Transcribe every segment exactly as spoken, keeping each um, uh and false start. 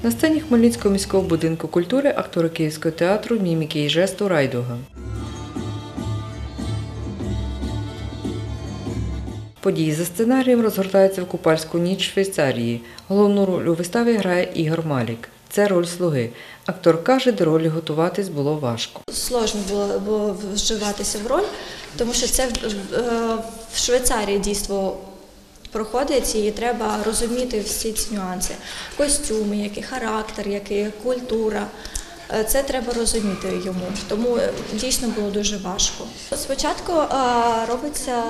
На сцені Хмельницького міського будинку культури актори Київського театру міміки і жесту «Райдуга». Події за сценарієм розгортаються в купальську ніч в Швейцарії. Головну роль у виставі грає Ігор Малік. Це роль слуги. Актор каже, до ролі готуватись було важко. Складно було, було вживатися в роль, тому що це в Швейцарії дійство проходить і треба розуміти всі ці нюанси. Костюми, який характер, який культура. Це треба розуміти йому, тому дійсно було дуже важко. Спочатку робиться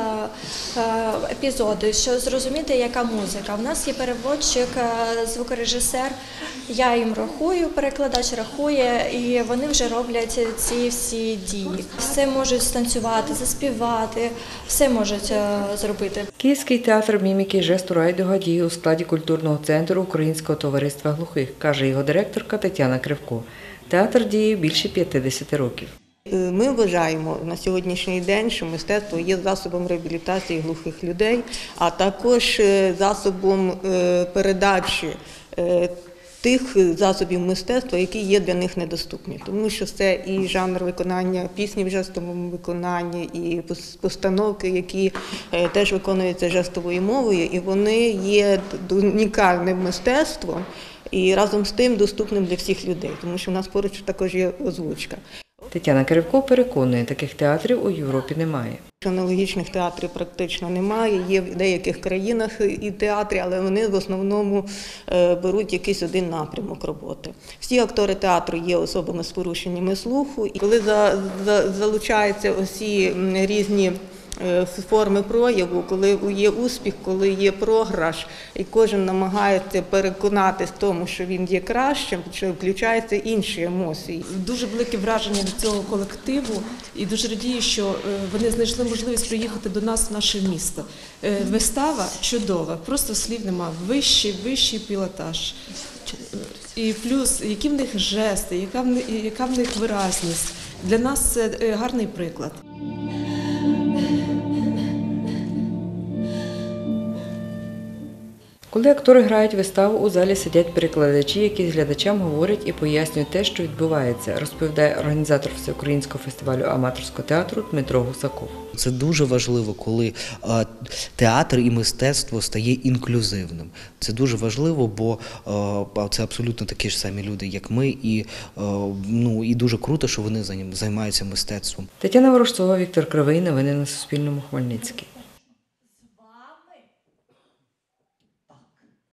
епізоди, щоб зрозуміти, яка музика. У нас є переводчик, звукорежисер, я їм рахую, перекладач рахує, і вони вже роблять ці всі дії. Все можуть станцювати, заспівати, все можуть зробити. Київський театр міміки і жесту «Райдуга» діє у складі культурного центру Українського товариства глухих, каже його директорка Тетяна Кривко. Театр діє більше п'ятдесят років. Ми вважаємо на сьогоднішній день, що мистецтво є засобом реабілітації глухих людей, а також засобом передачі тих засобів мистецтва, які є для них недоступні. Тому що це і жанр виконання пісні в жестовому виконанні, і постановки, які теж виконуються жестовою мовою, і вони є унікальним мистецтвом, і разом з тим доступним для всіх людей, тому що в нас поруч також є озвучка. Тетяна Кривко переконує, таких театрів у Європі немає. Аналогічних театрів практично немає, є в деяких країнах і театрі, але вони в основному беруть якийсь один напрямок роботи. Всі актори театру є особами з порушеннями слуху, і коли залучаються усі різні форми прояву, коли є успіх, коли є програш, і кожен намагається переконатись в тому, що він є кращим, що включаються інші емоції. Дуже велике враження від цього колективу і дуже радію, що вони знайшли можливість приїхати до нас в наше місто. Вистава чудова, просто слів нема, вищий, вищий пілотаж. І плюс, які в них жести, яка в них, яка в них виразність. Для нас це гарний приклад. Коли актори грають виставу, у залі сидять перекладачі, які з глядачам говорять і пояснюють те, що відбувається, розповідає організатор Всеукраїнського фестивалю аматорського театру Дмитро Гусаков. Це дуже важливо, коли театр і мистецтво стає інклюзивним. Це дуже важливо, бо це абсолютно такі ж самі люди, як ми, і, ну, і дуже круто, що вони займаються мистецтвом. Тетяна Ворожцова, Віктор Кривий. Новини на Суспільному. Хмельницький.